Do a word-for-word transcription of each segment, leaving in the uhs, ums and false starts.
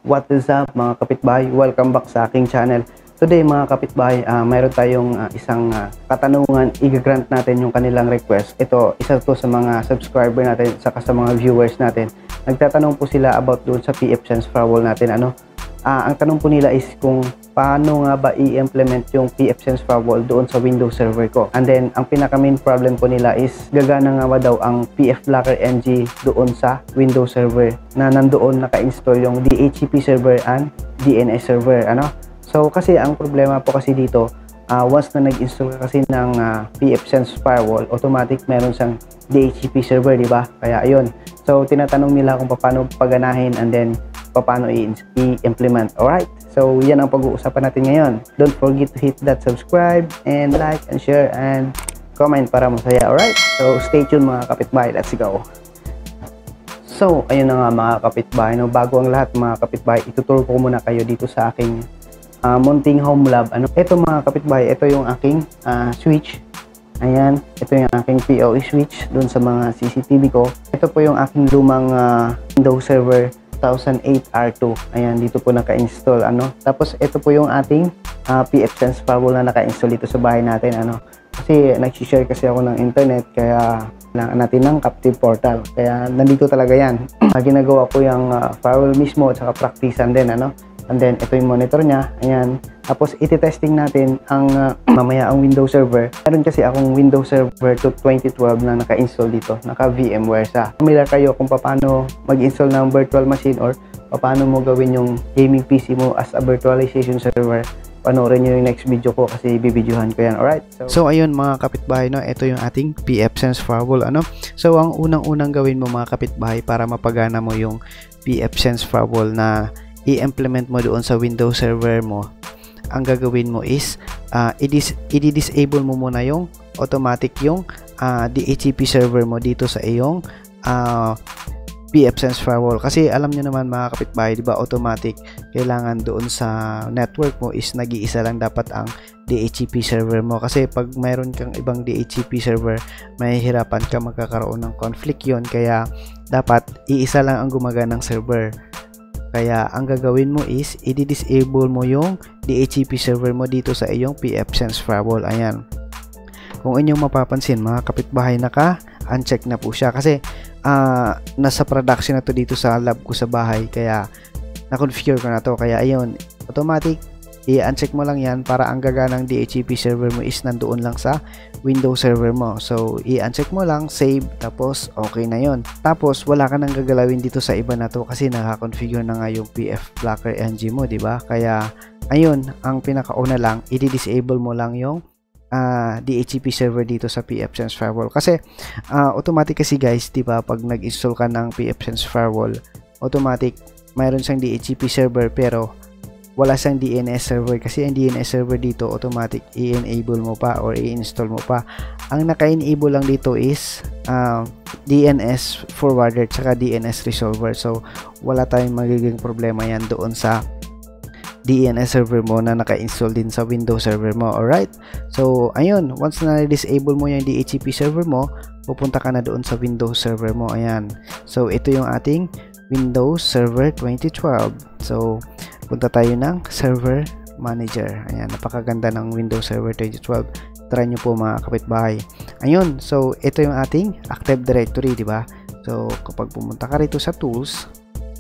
What is up mga kapitbahay? Welcome back sa aking channel. Today mga kapitbahay, uh, mayroon tayong uh, isang uh, katanungan. I-grant natin yung kanilang request. Ito, isa to sa mga subscriber natin saka sa mga viewers natin. Nagtatanong po sila about doon sa pfSense firewall natin. Ano? Uh, ang tanong po nila is kung paano nga ba i-implement yung pfSense firewall doon sa Windows server ko. And then, ang pinaka main problem po nila is gagana nga ba daw ang pfBlocker N G doon sa Windows server na nandoon naka-install yung D H C P server and D N S server. Ano? So, kasi ang problema po kasi dito, uh, once na nag-install ka kasi ng uh, pfSense firewall, automatic meron siyang D H C P server, di ba? Kaya ayun. So, tinatanong nila kung paano paganahin and then paano i-implement. Alright? So, yan ang pag-uusapan natin ngayon. Don't forget to hit that subscribe and like and share and comment para masaya. Alright? So, stay tuned mga kapitbahay. Let's go! So, ayun na nga mga kapitbahay. No? Bago ang lahat mga kapitbahay, ituturo ko muna kayo dito sa aking uh, munting home lab. Ano? Ito mga kapitbahay, ito yung aking uh, switch. Ayan, ito yung aking P O E switch dun sa mga C C T V ko. Ito po yung aking lumang uh, Windows Server two thousand eight R two. Ayan, dito po naka-install. Ano? Tapos ito po yung ating uh, pfSense firewall na naka-install dito sa bahay natin. Ano? Kasi nag-share kasi ako ng internet, kaya kailangan natin ng captive portal. Kaya nandito talaga yan. uh, ginagawa ko yung uh, firewall mismo at saka practicean din. Ano? And then, ito yung monitor niya. Ayan. Tapos, iti-testing natin ang uh, mamaya ang Windows Server. Meron kasi akong Windows Server to twenty twelve na naka-install dito. Naka-VMware sa. Familiar kayo kung paano mag-install ng virtual machine or paano mo gawin yung gaming P C mo as a virtualization server. Panoorin nyo yung next video ko kasi bibidyohan ko yan. Alright? So, so ayun mga kapitbahay, no? Ito yung ating pfSense firewall. Ano? So, ang unang-unang gawin mo mga kapitbahay para mapagana mo yung pfSense firewall na i-implement mo doon sa Windows Server mo, ang gagawin mo is uh, i-disable mo muna yung automatic yung uh, D H C P server mo dito sa iyong uh, pfSense firewall. Kasi alam nyo naman mga kapitbahay, di ba, automatic kailangan doon sa network mo is nag-iisa lang dapat ang D H C P server mo. Kasi pag mayroon kang ibang D H C P server, mahihirapan ka, magkakaroon ng conflict yon. Kaya dapat iisa lang ang gumaganang server. Kaya ang gagawin mo is i-disable mo yung D H C P server mo dito sa iyong pfSense firewall. Ayan. Kung inyong mapapansin mga kapitbahay, naka-uncheck na po siya kasi uh, nasa production na to dito sa lab ko sa bahay. Kaya na-configure ko na to. Kaya ayun, automatic i-uncheck mo lang yan para ang gaganang D H C P server mo is nandoon lang sa Windows server mo. So, i-uncheck mo lang, save, tapos okay na yon. Tapos, wala ka nang gagalawin dito sa iba na to kasi naka-configure na nga yung pfBlocker N G mo, di ba? Kaya, ayun, ang pinakauna lang, i-disable mo lang yung uh, D H C P server dito sa pfSense firewall. Kasi, uh, automatic kasi guys, di ba, pag nag-install ka ng pfSense firewall, automatic, mayroon siyang D H C P server pero wala siyang D N S server kasi ang D N S server dito automatic i-enable mo pa or i-install mo pa. Ang naka-enable lang dito is uh, D N S forwarder tsaka D N S resolver. So wala tayong magiging problema yan doon sa D N S server mo na naka-install din sa Windows server mo. Alright? So ayun, once na disable mo yung D H C P server mo, pupunta ka na doon sa Windows server mo. Ayan. So ito yung ating Windows Server twenty twelve. So punta tayo ng Server Manager. Ayan, napakaganda ng Windows Server twenty twelve. Try nyo po mga kapitbahay. Ayun, so ito yung ating Active Directory, di ba? So kapag pumunta ka rito sa Tools,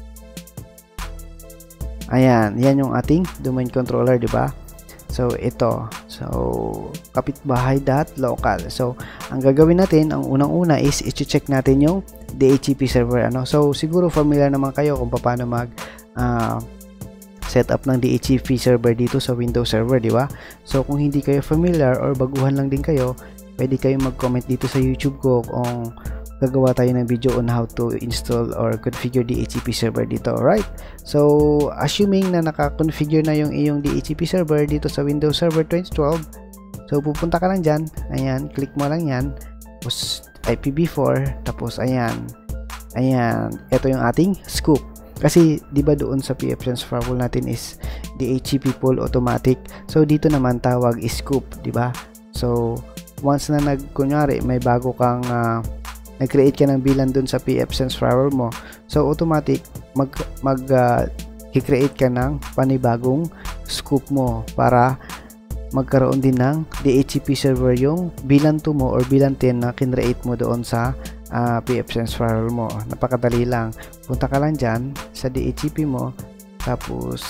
ayan, yan yung ating Domain Controller, di ba? So ito, so kapitbahay.local. So ang gagawin natin, ang unang-una is i-check natin yung D H C P server. Ano? So siguro familiar naman kayo kung paano mag uh, setup ng D H C P server dito sa Windows Server, di ba? So kung hindi kayo familiar or baguhan lang din kayo, pwede kayong mag-comment dito sa YouTube ko kung gagawa tayo ng video on how to install or configure D H C P server dito. Alright? So assuming na naka-configure na yung iyong D H C P server dito sa Windows Server twenty twelve, so pupunta ka lang dyan. Ayan, click mo lang yan. Tapos I P v four. Tapos ayan. Ayan. Ito yung ating scoop. Kasi di ba doon sa pfSense firewall natin is D H C P full automatic. So dito naman tawag is scoop, di ba? So once na nag kunyari may bago kang uh, nag-create ka ng bilan doon sa pfSense firewall mo, so automatic mag mag uh, i-create ka ng panibagong scoop mo para magkaroon din ng D H C P server yung bilan two mo or bilan ten na kinreate mo doon sa uh, pfSense firewall mo. Napakadali lang. Punta ka lang dyan sa D H C P mo, tapos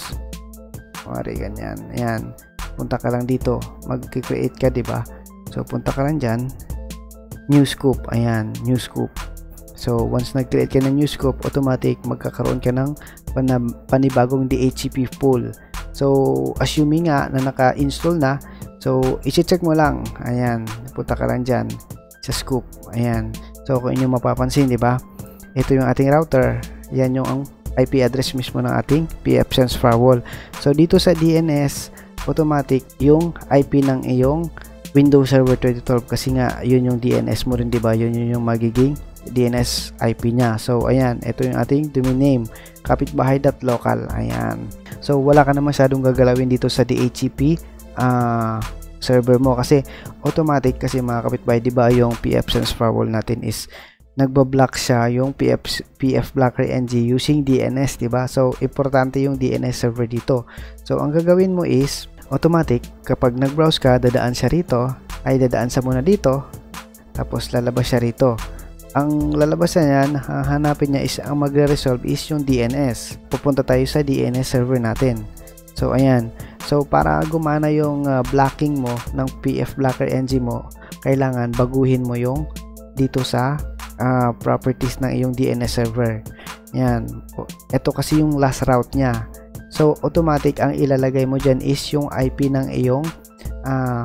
mari ganyan. Ayan. Punta ka lang dito. Mag-create ka, diba? So, punta ka lang dyan. New scoop. Ayan. New scoop. So, once nag-create ka ng new scoop, automatic magkakaroon ka ng panibagong D H C P pool. So, assuming nga na naka-install na, so, i-check mo lang. Ayan, punta ka lang dyan sa scoop. Ayan. So, kung inyo mapapansin, di ba? Ito yung ating router. Yan yung ang I P address mismo ng ating pfSense firewall. So, dito sa D N S, automatic yung I P ng iyong Windows Server twenty twelve kasi nga, yun yung D N S mo rin, di ba? Yun, yun yung magiging D N S I P niya. So, ayan, ito yung ating domain name, kapitbahay.local. Ayan. So, wala ka na masyadong gagalawin dito sa D H C P uh, server mo kasi automatic kasi mga kapitbahay, di ba yung pfSense firewall natin is nagbablock siya yung PF, pfBlocker N G using D N S, di ba? So, importante yung D N S server dito. So, ang gagawin mo is automatic, kapag nag-browse ka, dadaan siya rito, ay dadaan sa muna dito, tapos lalabas siya rito. Ang lalabas na yan, hanapin niya is, ang magre-resolve is yung D N S. Pupunta tayo sa D N S server natin. So, ayan. So, para gumana yung uh, blocking mo ng pfBlocker N G mo, kailangan baguhin mo yung dito sa uh, properties ng iyong D N S server. Ayan. Ito kasi yung last route niya. So, automatic ang ilalagay mo dyan is yung I P ng iyong uh,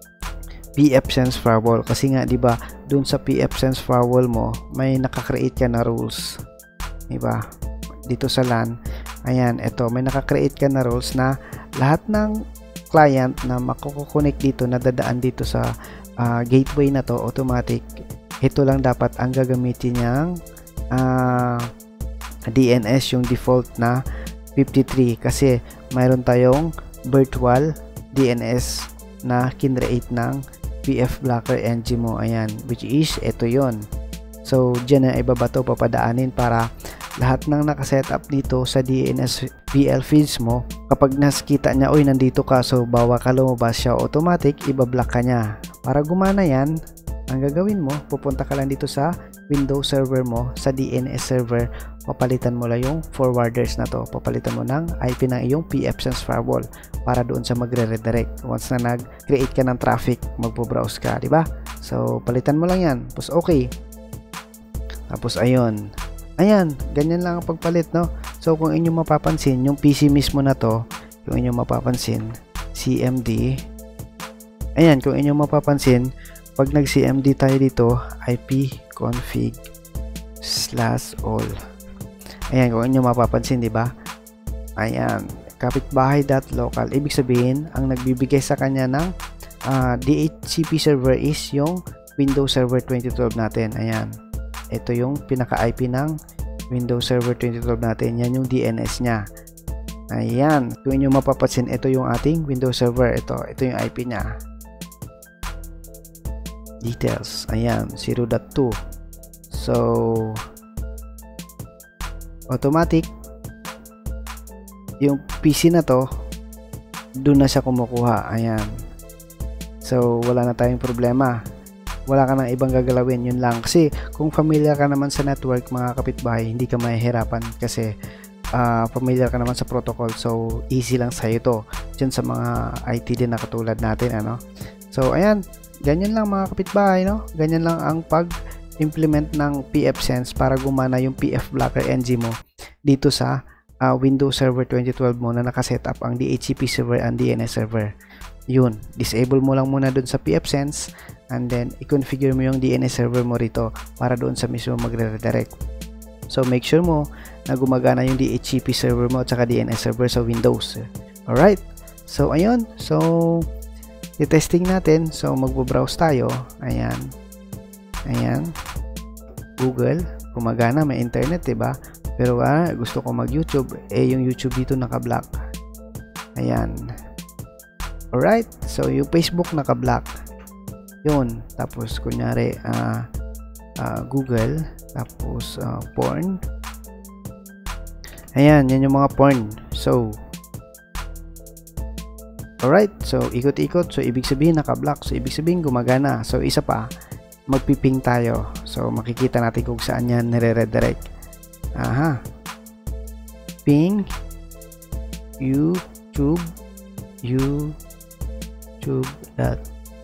pfSense firewall kasi nga, di ba, dun sa pfSense firewall mo may nakakreate ka na rules, di ba? Dito sa LAN, ayan, ito may nakakreate ka na rules na lahat ng client na makukunik dito, na dadaan dito sa uh, gateway na to, automatic ito lang dapat ang gagamitin niyang uh, D N S, yung default na fifty-three kasi mayroon tayong virtual D N S na kinreate ng pfBlocker N G mo. Ayan, which is ito yon. So, dyan na ibabato papadaanin para lahat ng nakasetup dito sa D N S V L feeds mo, kapag naskita niya, oy, nandito ka, so bawa ka lumabas siya, automatic ibablock ka niya. Para gumana yan, ang gagawin mo, pupunta ka lang dito sa Windows server mo, sa D N S server, papalitan mo lang yung forwarders na to, papalitan mo ng I P ng iyong pfSense firewall para doon sa magre-redirect. Once na nag-create ka ng traffic, magpo-browse ka, di ba? So, palitan mo lang yan. Tapos, okay. Tapos, ayun. Ayan, ganyan lang ang pagpalit, no? So, kung inyo mapapansin, yung P C mismo na to, kung inyo mapapansin, C M D, ayan, kung inyo mapapansin, pag nag-C M D tayo dito, I P config slash all. Ayan, kung inyo mapapansin, di ba? Ayan, kapitbahay.local. Ibig sabihin, ang nagbibigay sa kanya ng uh, D H C P server is yung Windows Server twenty twelve natin. Ayan. Ito yung pinaka-I P ng Windows Server twenty twelve natin. Yan yung D N S niya. Ayan. Kung inyo mapapansin, ito yung ating Windows Server. Ito. Ito yung I P niya. Details. Ayan. zero dot two. So, automatic, yung P C na to, doon na siya kumukuha. Ayan. So, wala na tayong problema. Wala ka nang ibang gagalawin, yun lang. Kasi, kung familiar ka naman sa network, mga kapitbahay, hindi ka mahihirapan kasi uh, familiar ka naman sa protocol. So, easy lang sa'yo to. Diyan sa mga I T din na katulad natin, ano. So, ayan. Ganyan lang mga kapitbahay, no? Ganyan lang ang pag-implement ng pfSense para gumana yung pfBlocker N G mo dito sa uh, Windows Server twenty twelve mo na nakasetup ang D H C P server and D N S server. Yun, disable mo lang muna dun sa pfSense and then i-configure mo yung D N S server mo rito para doon sa mismo magre-redirect. So make sure mo na gumagana yung D H C P server mo at saka D N S server sa Windows. Alright, so ayun, so i-testing natin. So magbo-browse tayo. Ayan, ayan, Google, gumagana, may internet, diba? Pero ah, gusto ko mag-YouTube, eh yung YouTube dito naka-block. Ayan. Alright, so yung Facebook naka-block. Yun, tapos kunyari uh, uh, Google, tapos uh, porn. Ayan, yan yung mga porn. So, alright. So, ikot-ikot. So, ibig sabihin naka-block. So, ibig sabihin gumagana. So, isa pa, magpiping tayo. So, makikita natin kung saan yan nire-redirect. Aha. Ping. YouTube. YouTube. Dot.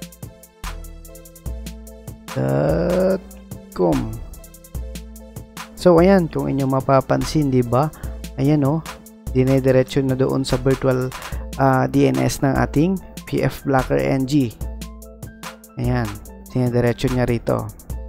Dot. Com. So, ayan. Kung inyo mapapansin, di ba? Ayan, oh. Dinediretso na doon sa virtual uh, D N S ng ating P F Blocker N G. Ayan. Dinediretso niya rito.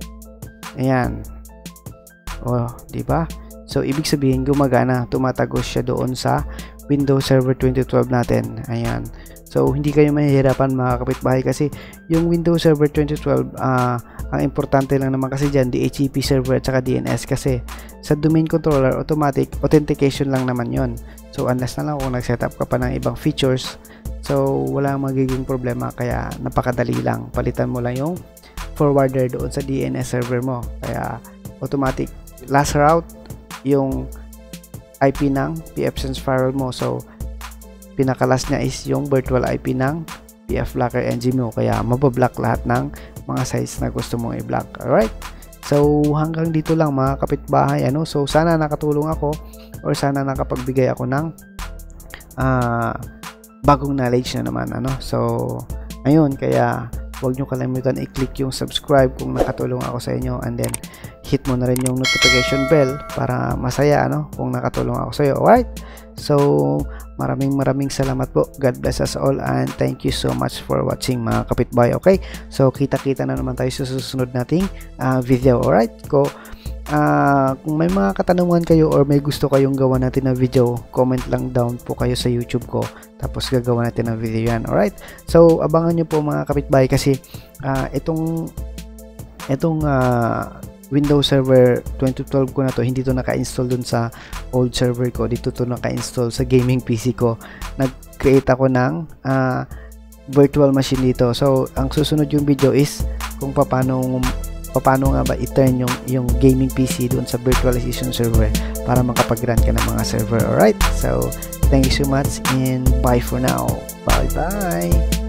Ayan. Oh, di ba? So, ibig sabihin, gumagana. Tumatagos siya doon sa Windows Server twenty twelve natin. Ayan. So, hindi kayo mahihirapan mga kapitbahay kasi yung Windows Server twenty twelve, uh, ang importante lang naman kasi dyan, D H C P server at saka D N S kasi sa domain controller, automatic authentication lang naman yon. So, unless na lang kung nag-setup ka pa ng ibang features, so, wala magiging problema. Kaya, napakadali lang. Palitan mo lang yung forwarder doon sa D N S server mo. Kaya, automatic. Last route, yung I P ng pfSense firewall mo. So, pinakalas niya is yung virtual I P ng P F Blocker N G mo. Kaya, mabablock lahat ng mga sites na gusto mong i-block. Alright? So, hanggang dito lang mga kapitbahay. Ano? So, sana nakatulong ako or sana nakapagbigay ako ng uh, bagong knowledge na naman. Ano? So, ayun. Kaya, huwag nyo kalimutan i-click yung subscribe kung nakatulong ako sa inyo, and then hit mo na rin yung notification bell para masaya ano kung nakatulong ako sa iyo. Alright? So, maraming maraming salamat po. God bless us all and thank you so much for watching mga kapitbahay. Okay? So, kita-kita na naman tayo sa susunod nating uh, video. Alright? Ko Uh, kung may mga katanungan kayo or may gusto kayong gawa natin na video, comment lang down po kayo sa YouTube ko, tapos gagawa natin ng video yan. Alright? So, abangan nyo po mga kapitbahay kasi uh, itong itong uh, Windows Server twenty twelve ko na to, hindi to naka-install dun sa old server ko. Dito to naka-install sa gaming P C ko. Nag-create ako ng uh, virtual machine dito. So, ang susunod yung video is kung paano paano nga ba i-turn yung, yung gaming P C doon sa virtualization server para makapag-run ka ng mga server. Alright? So, thank you so much and bye for now. Bye-bye!